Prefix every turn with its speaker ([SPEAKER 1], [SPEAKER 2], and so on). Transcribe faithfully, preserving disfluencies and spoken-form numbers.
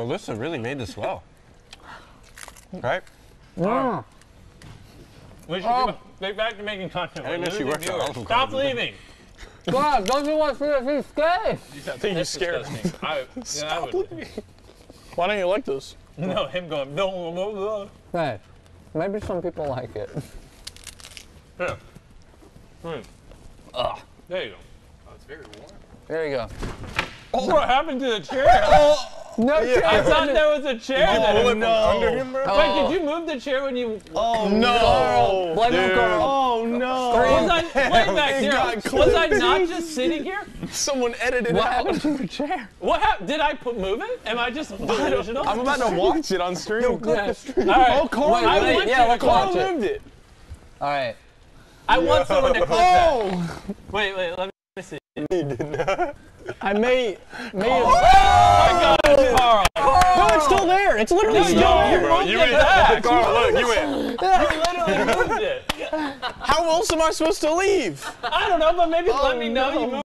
[SPEAKER 1] Melissa really made this well. Right?
[SPEAKER 2] Yeah.
[SPEAKER 3] We should
[SPEAKER 1] Oh.
[SPEAKER 3] get get back to making content.
[SPEAKER 1] I didn't know she
[SPEAKER 3] Losing
[SPEAKER 1] worked at
[SPEAKER 3] viewers.
[SPEAKER 1] Olive
[SPEAKER 3] Stop
[SPEAKER 1] Garden.
[SPEAKER 3] leaving.
[SPEAKER 2] God, don't you want to see scary?
[SPEAKER 4] I think you
[SPEAKER 3] That's
[SPEAKER 4] scared him.
[SPEAKER 3] disgusting. I, yeah, I
[SPEAKER 4] Stop
[SPEAKER 3] would.
[SPEAKER 4] leaving. Why don't you like this?
[SPEAKER 3] No, him going, no, no, no.
[SPEAKER 2] Hey, maybe some people like it.
[SPEAKER 3] Here. Mm.
[SPEAKER 2] Ugh.
[SPEAKER 3] There you go.
[SPEAKER 5] Oh, it's very warm.
[SPEAKER 2] There you go.
[SPEAKER 3] What happened to the chair?
[SPEAKER 2] No,
[SPEAKER 3] I thought there was a chair there.
[SPEAKER 4] Oh, no.
[SPEAKER 1] Under him, bro?
[SPEAKER 2] Oh.
[SPEAKER 3] Wait, did you move the chair when you...
[SPEAKER 4] Oh,
[SPEAKER 2] Carl,
[SPEAKER 4] no.
[SPEAKER 2] blame him,
[SPEAKER 1] Dude.
[SPEAKER 2] Carl.
[SPEAKER 4] Oh, no.
[SPEAKER 3] Was I, wait back
[SPEAKER 4] It
[SPEAKER 3] there.
[SPEAKER 4] got
[SPEAKER 3] Was I
[SPEAKER 4] clipped.
[SPEAKER 3] not just sitting here?
[SPEAKER 4] Someone edited
[SPEAKER 2] What
[SPEAKER 4] it out.
[SPEAKER 2] happened to your chair?
[SPEAKER 3] What happened? Did I put, move it? Am I just delusional?
[SPEAKER 4] I'm about to watch it on stream.
[SPEAKER 2] Yeah.
[SPEAKER 3] All right.
[SPEAKER 4] Oh, Carl,
[SPEAKER 2] Wait,
[SPEAKER 3] I
[SPEAKER 2] wait,
[SPEAKER 3] want
[SPEAKER 2] yeah,
[SPEAKER 3] you
[SPEAKER 2] let's
[SPEAKER 3] to
[SPEAKER 2] watch
[SPEAKER 4] Carl
[SPEAKER 2] it.
[SPEAKER 4] moved it.
[SPEAKER 2] All right.
[SPEAKER 3] I want someone to clip that.
[SPEAKER 4] Oh,
[SPEAKER 3] Wait, wait, let me see.
[SPEAKER 4] I may, may
[SPEAKER 3] Oh my God, Carl.
[SPEAKER 4] No, it's still there. It's literally
[SPEAKER 3] No,
[SPEAKER 4] still
[SPEAKER 3] you
[SPEAKER 4] there.
[SPEAKER 3] bro.
[SPEAKER 1] You
[SPEAKER 3] You
[SPEAKER 1] went
[SPEAKER 3] back.
[SPEAKER 1] Carl, look, you went.
[SPEAKER 3] You literally moved it.
[SPEAKER 4] How else am I supposed to leave?
[SPEAKER 3] I don't know, but maybe
[SPEAKER 4] Oh,
[SPEAKER 3] let me know
[SPEAKER 4] no.
[SPEAKER 3] you moved